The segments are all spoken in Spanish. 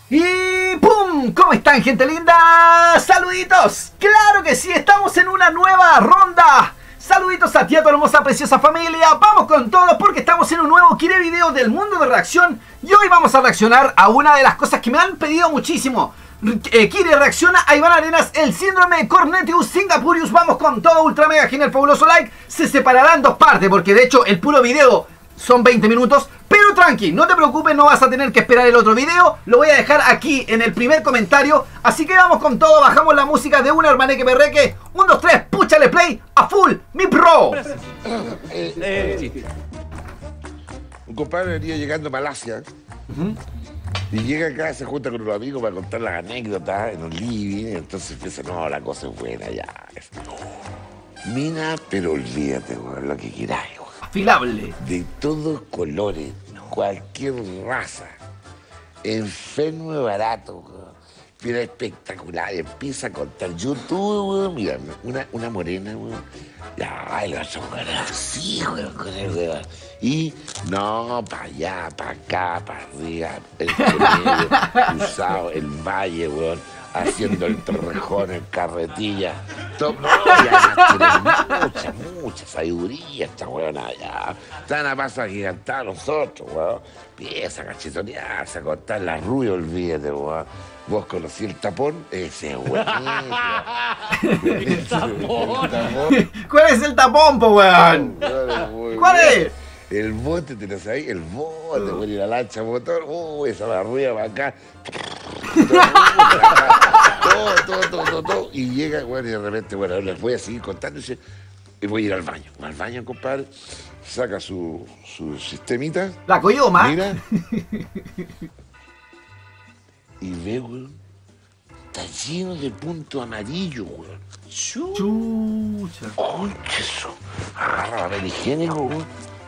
Y ¡pum! ¿Cómo están, gente linda? ¡Saluditos! ¡Claro que sí! Estamos en una nueva ronda. Saluditos a ti, a tu hermosa, preciosa familia. Vamos con todo porque estamos en un nuevo Kire Video del mundo de reacción. Y hoy vamos a reaccionar a una de las cosas que me han pedido muchísimo. Kire reacciona a Iván Arenas, el síndrome de Cornetius Singapurius. Vamos con todo, ultra mega genial, fabuloso like. Se separará en dos partes porque de hecho el puro video son 20 minutos. Pero tranqui, no te preocupes, no vas a tener que esperar el otro video. Lo voy a dejar aquí en el primer comentario. Así que vamos con todo, bajamos la música de una hermaneque perreque. 1, 2, 3, púchale play a full, mi pro. Un compadre venía llegando a Malasia y llega acá, se junta con unos amigos para contar las anécdotas en un living. Entonces empieza, no, la cosa es buena ya. Mina, pero olvídate, weón, lo que quieras, weón. Afilable. De todos colores, cualquier raza, enfermo y barato, weón. Mira, espectacular, empieza a contar. Yo tuve, mira, una morena, weón. Ya, el gato así, weón, con el weón. Y no, para allá, para acá, para arriba, el medio, cruzado, el valle, weón, haciendo el torrejón, el carretilla. No, ya mucha sabiduría esta weón allá. Están a paso agigantar nosotros, weón. Empieza a cachetonearse, a contar la rubia, olvídate, weón. ¿Vos conocí el tapón? Ese es buenísimo. ¿El tapón? ¿Cuál es el tapón, po, weón? ¿Cuál es? El bote, ¿te lo sabés? El bote, weón, y la lancha motor. Esa va arriba, va acá. Todo. Y llega, bueno, y de repente, bueno, les voy a seguir contando. Y voy a ir al baño. Al baño, compadre. Saca su sistemita. La coyoma. Mira. Y ve, weón. Está lleno de punto amarillo, weón. Chucha. Concha eso. Agarra papel higiénico, weón.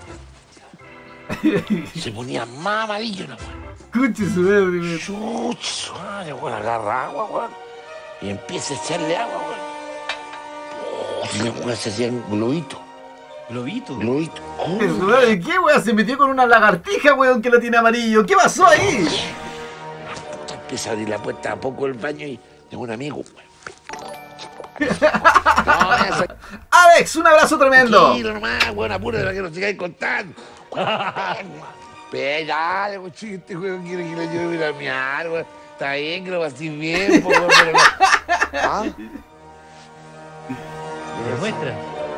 Se ponía más amarillo, ¿no, weón? Escuche su madre, Chucha, madre, weón, agarra agua, weón. Y empieza a echarle agua, weón. Y weón, se hacían globito. ¿Globito? Globito. ¿Qué, weón? Se metió con una lagartija, weón, que lo tiene amarillo. ¿Qué pasó ahí? Empieza a abrir la puerta a poco del baño y tengo un amigo, weón. Alex, un abrazo tremendo. Tranquilo nomás, weón, apúrate para que nos sigáis contando. Pero dale, chiste, weón, quiere que le lleve a ir a miar, weón. Está bien que lo pases bien, weón, pero no. ¿Ah? ¿Demuestra?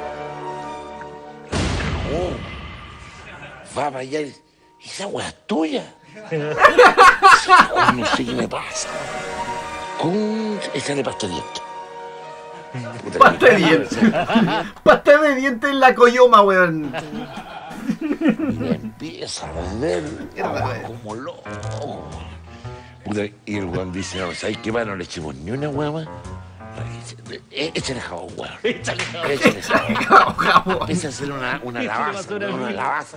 Oh, va para allá y esa weá es tuya. No sé qué me pasa. Échale pasta de dientes. Pasta de dientes. Pasta de dientes en la coyoma, weón. Y le empieza a vender como loco. Puta, y el weón dice, no, ¿sabes qué va? No le echemos ni una weá más. Échale jabón, weón. Échale jabón. Empieza a hacer una lavaza. Una lavaza.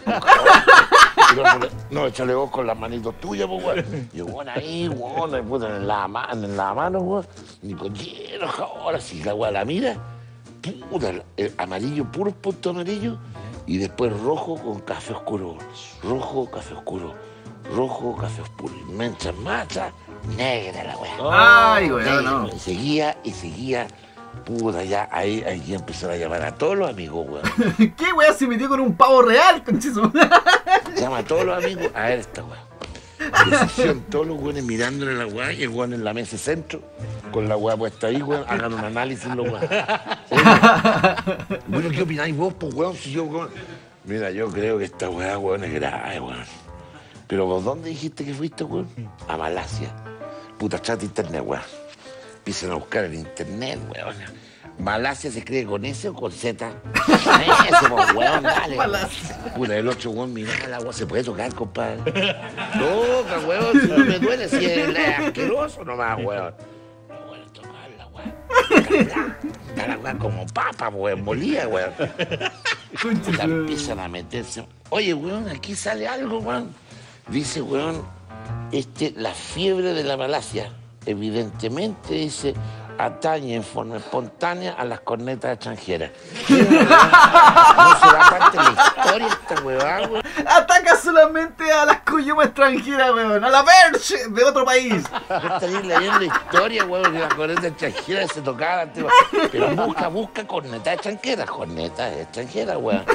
No, échale vos con las manitos tuyas, pues, weón. Y weón ahí, weón, le puso en la mano, weón. Y con lleno jabón, así la weón la mira. Puta, amarillo, puro punto amarillo. Y después rojo con café oscuro. Rojo, café oscuro. Rojo, café oscuro. Y mancha, negra la weá. Ay, weón, no. Y seguía. Puta, ya ahí empezó a llamar a todos los amigos, weón. ¿Qué weón se metió con un pavo real, conchizo? Llama a todos los amigos a ver esta weá. Decisión, todos los weones mirándole la weá y el weón en la mesa centro, con la weá puesta ahí, weón, hagan un análisis los weón. Bueno, ¿qué opináis vos, pues, weón? Si yo, weón. Mira, yo creo que esta weá, weón, es grave, weón. Pero ¿vos dónde dijiste que fuiste, weón? A Malasia. Puta, chat internet, weón. Empiezan a buscar en internet, weón. Malasia se cree con S o con Z. Eso, pues, weón, dale. Puta, el 8, weón, mira el agua, se puede tocar, compadre. Toca, weón, si no me duele, si es asqueroso nomás, weón. No, weón, tocarla, weón. Está la weón como papa, weón, molía, weón. Puta, empiezan a meterse. Oye, weón, aquí sale algo, weón. Dice, weón, la fiebre de la Malasia. Evidentemente, dice, atañe en forma espontánea a las cornetas extranjeras. No se da parte de la historia esta huevada, weón. Ataca solamente a las coyomas extranjeras, weón. A la Verge de otro país. No estaréis leyendo historia, weón, que las cornetas extranjeras se tocaban. Pero busca cornetas extranjeras, weón.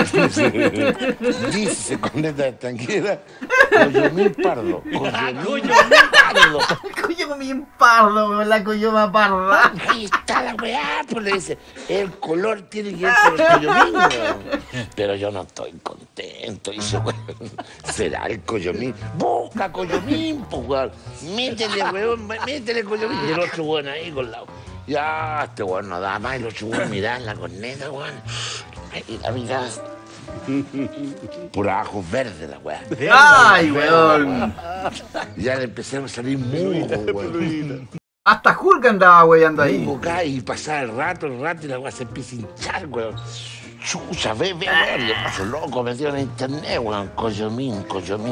Dice cornetas extranjeras, Coyomín pardo. Coyomín pardo, weón, la coyoma parda. Ahí está la weá, pues le dice, el color tiene que ver con el coyomín, weón. Pero yo no estoy contento, dice, weón. Será el coyomín. Busca coyomín, pues, weón. Métele, weón, métele coyomín. Y el otro weón ahí con la... Ya, este weón no da más. El otro weón mirá en la corneta, weón. Y la mirada... Pura ojos verdes la weá. ¡Ay, weón! Ya le empezaron a salir musgos, weón. Hasta Hulk andaba weyando ahí. Y pasaba el rato y la weá se empieza a hinchar, weón. Chucha, ve, weón. Le paso loco, me dieron en internet, weón. Coyomín.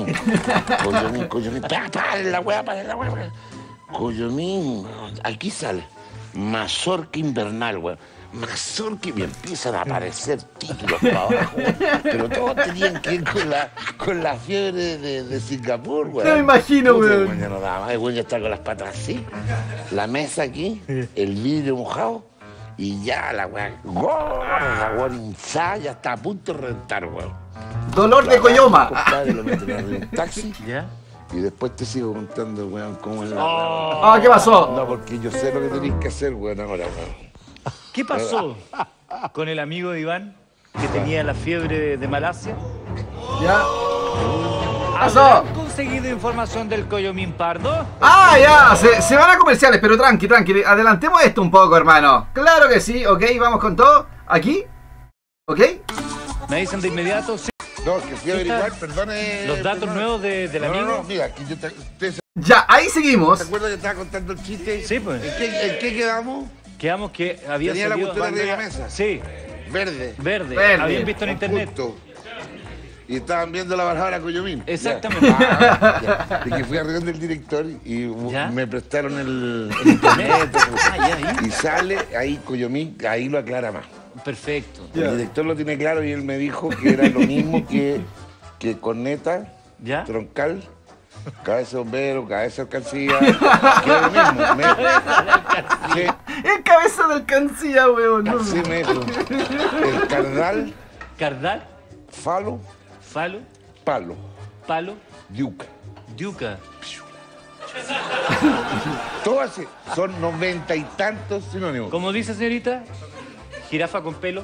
Paren la weá. Coyomín, aquí sale. Mazorca invernal, weón. Mazorca, y empiezan a aparecer títulos para abajo, pero todos tenían que ir con la fiebre de Singapur, güey. No me imagino, güey. Ya no daba más, el güey ya está con las patas así, la mesa aquí, el vidrio mojado, y ya la güey, la güey hinchada, ya está a punto de reventar, güey. Dolor de coyoma. Compadre, lo meten en un taxi. ¿Ya? Y después te sigo contando, weón, cómo es la... Ah, ¿qué pasó? No, porque yo sé lo que tenéis que hacer, weón, ahora, weón. ¿Qué pasó con el amigo de Iván que tenía la fiebre de Malasia? Ya. Pasó. ¿Habrán conseguido información del Coyomín pardo? Ah, ya, se van a comerciales, pero tranqui, adelantemos esto un poco, hermano. Claro que sí, ok, vamos con todo. ¿Aquí? ¿Ok? Me dicen de inmediato, sí. No, que fui a averiguar, perdone... Los datos nuevos del amigo. No, mira, aquí yo ¿ustedes Ya, ahí seguimos. se acuerdan que estaba contando el chiste? Sí, pues. ¿En qué quedamos? Quedamos que había Tenía la salido cuestión arriba de la mesa. Sí, Verde. verde. Verde. Habían visto en internet. Punto. Y estaban viendo la bajada Coyomín. Exactamente. Ya. Y que fui a reunión del director y ¿Ya? me prestaron el internet. Ya. Y sale ahí Coyomín, ahí lo aclara más. Perfecto. El director lo tiene claro y él me dijo que era lo mismo que corneta, ¿Ya? troncal, cabeza de bombero, cabeza de alcancía, que era lo mismo. Sí, Es cabeza de alcancía, weón. No. sí me dijo. El cardal, Cardal, falo, falo, palo, palo, yuca. yuca. Todo así, son 90 y tantos sinónimos. ¿Cómo dice, señorita? Jirafa con pelo.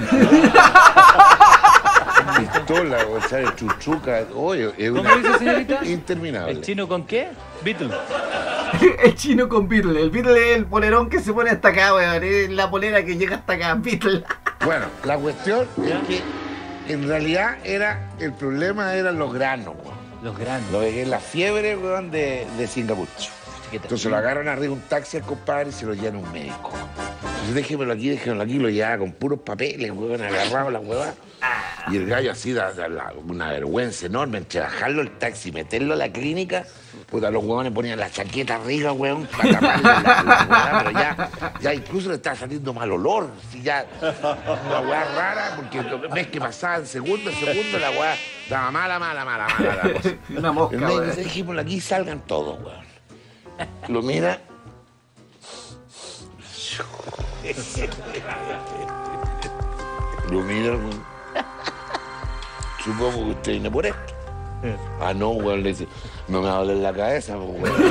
Pistola, o sea, chuchuca, oye, es ¿Cómo una dice, señorita? interminable. ¿El chino con qué? Beatle. El chino con Beatle. El Beatle es el polerón que se pone hasta acá, weón. Es la polera que llega hasta acá, Beatle. Bueno, la cuestión ¿Ya? es que en realidad el problema eran los granos, weón. Los grandes. Lo dejé en la fiebre, weón, de Singapur. Entonces lo agarran arriba un taxi al compadre y se lo llevan a un médico. Entonces déjemelo aquí, lo llevaba con puros papeles, weón, agarrado la hueva. Y el gallo así da una vergüenza enorme entre bajarlo el taxi y meterlo a la clínica. Puta, los huevones ponían la chaqueta arriba, weón, para taparle la hueá, pero ya incluso le estaba saliendo mal olor. Así ya, una hueá rara, porque ves que pasaban segundo, la hueá estaba mala la cosa. Una mosca, El médico weón. dice, dijimos, aquí salgan todos, weón. Lo mira. Lo mira, weón. Supongo que usted viene por esto. Ah, no, weón, le dice, no me va a doler la cabeza, pues, weón.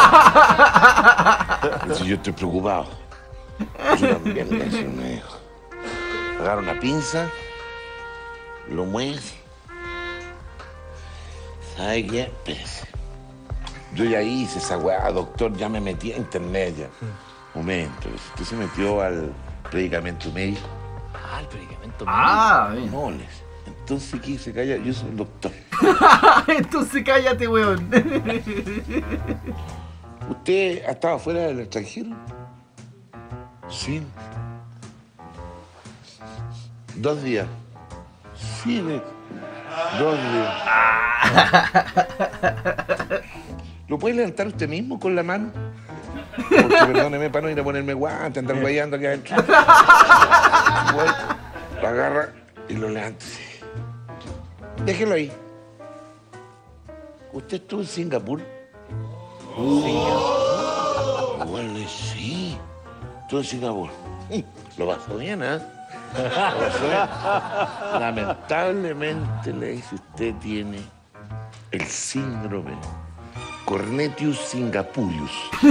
Dice, yo estoy preocupado. Yo también, le dice, me dijo. Agarra una pinza, lo mueve. ¿Sabe qué? Espérese. Yo ya hice esa weá, doctor, ya me metí a internet ya. Momento, usted se metió al predicamento médico. Ah, el predicamento. Ah, bien. No, les. Entonces, ¿qué se calla? Yo soy el doctor. Entonces cállate, weón. ¿Usted ha estado fuera del extranjero? Sí. 2 días. Sí, 2 días. ¿Lo puede levantar usted mismo con la mano? Porque perdóneme para no ir a ponerme guante, andar guayando aquí adentro. Bueno, lo agarra y lo levanta. Déjelo ahí. ¿Usted estuvo en Singapur? Bueno, sí. Estuvo en Singapur. Lo pasó bien, ¿eh? Lo pasó bien. Lamentablemente, le dice, usted tiene el síndrome Cornetius Singapurius.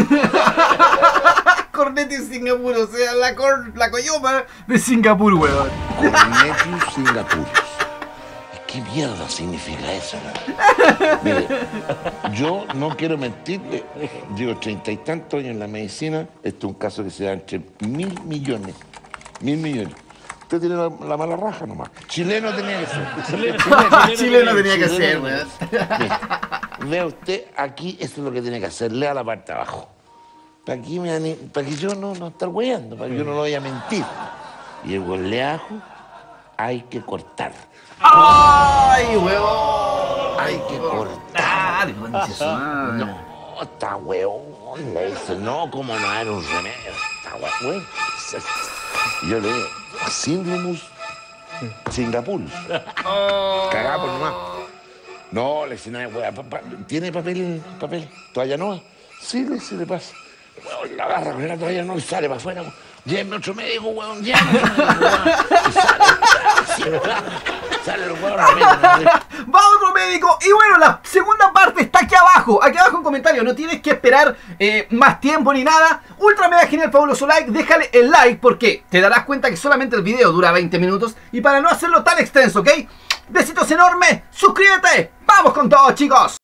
Cornetius Singapur, o sea, la coyoma de Singapur, weón. Cornetius Singapurius. ¿Qué mierda significa eso? Mire, yo no quiero mentirle, llevo 30 y tantos años en la medicina, esto es un caso que se da entre 1.000 millones. 1.000 millones. Usted tiene la mala raja nomás. Chileno tenía que ser. Chileno tenía que ser, weón. Vea usted, aquí eso es lo que tiene que hacer, lea la parte de abajo. Para que yo no estar weyando, para que yo no lo vaya a mentir. Y el goleajo hay que cortar. ¡Ay, huevón! Hay que cortar. No. No, está huevón. Le dice, no, como no era un remedio. Está huevón. Yo le digo, síndromus Singapur. Cagá por nomás. No, le dice, no, ¿tiene papel? ¿Toalla no? Sí, le pasa. Huevón, la agarra con la toalla no y sale para afuera. Lléveme otro médico, huevón, lléveme otro médico, huevón. Y sale el huevón. Va otro médico. Y bueno, la segunda parte está aquí abajo. Aquí abajo en comentarios. No tienes que esperar más tiempo ni nada. Ultra mega genial, fabuloso like. Déjale el like porque te darás cuenta que solamente el video dura 20 minutos. Y para no hacerlo tan extenso, ¿ok? Besitos enormes. Suscríbete. Vamos con todo, chicos.